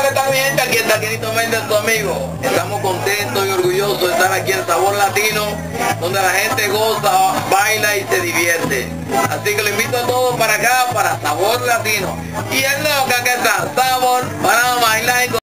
¿qué tal mi gente? Aquí está Kenito Méndez, tu amigo. Estamos contentos y orgullosos de estar aquí en Sabor Latino, donde la gente goza, baila y se divierte. Así que lo invito a todos para acá, para Sabor Latino. Y el loca que está, sabor para bailar y